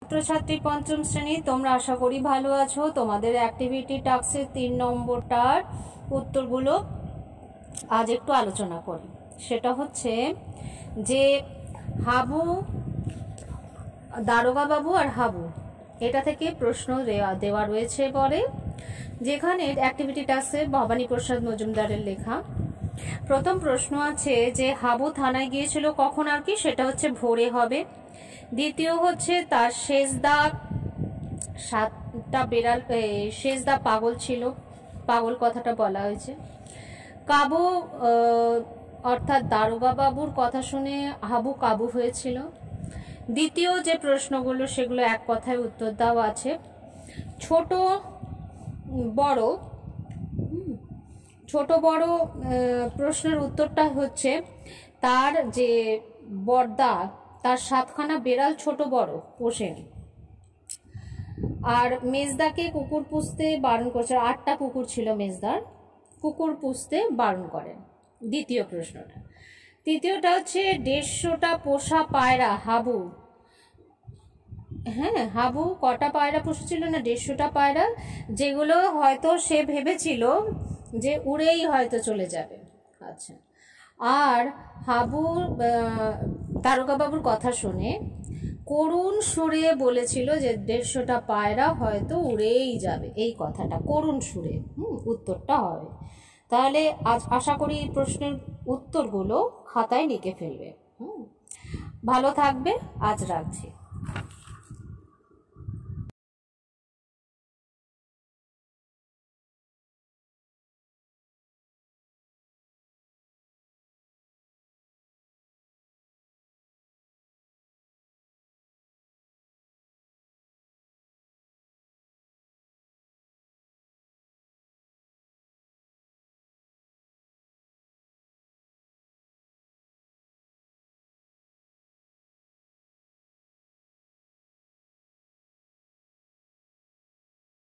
ছাত্রছাত্রী পঞ্চম শ্রেণী, তোমরা আশা করি ভালো আছো। তোমাদের অ্যাক্টিভিটি টাস্কের 3 নম্বরটার উত্তরগুলো আজ একটু আলোচনা করি। সেটা হচ্ছে যে হাবু, দারোগা বাবু আর হাবু, এটা থেকে প্রশ্ন দেওয়া রয়েছে। পরে যেখানে অ্যাক্টিভিটি টাস্কে ভবানী প্রসাদ মজুমদারের লেখা প্রথম প্রশ্ন আছে যে হাবু থানায় গিয়েছিল কখন আর কি, সেটা হচ্ছে ভোরে হবে। দ্বিতীয় হচ্ছে তার শেষদা 7টা বেড়াল, শেষদা পাগল ছিল, পাগল কথাটা বলা হয়েছে। কাবু অর্থাৎ দারোগা বাবুর কথা শুনে হাবু কাবু হয়েছিল। দ্বিতীয় যে প্রশ্নগুলো সেগুলো এক কথায় উত্তর দেওয়া আছে। ছোট বড় প্রশ্নের উত্তরটা হচ্ছে তার যে বড়দা তার 7খানা বেড়াল ছোট বড় পোষেন, আর মেজদাকে কুকুর পুষতে বারণ করেছে। 8টা কুকুর ছিল মেজদার, কুকুর পুষতে বারণ করেন। দ্বিতীয় প্রশ্নটা। তৃতীয়টা হচ্ছে 150টা পোষা পায়রা হাবু, হাবু কটা পায়রা পুষেছিল না 150টা পায়রা, যেগুলো হয়তো সে ভেবেছিল যে উড়েই হয়তো চলে যাবে। আচ্ছা, আর হাবু দারোগা বাবুর কথা শুনে করুণ সুরে বলেছিল যে 150টা পায়রা হয়তো উড়েই যাবে, এই কথাটা করুণ সুরে উত্তরটা হবে। তাহলে আজ আশা করি প্রশ্নের উত্তরগুলো খাতায় লিখে ফেলবে। ভালো থাকবে, আজ রাখছি।